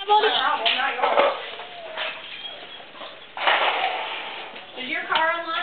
Molly? My problem, not yours. Is your car unlocked?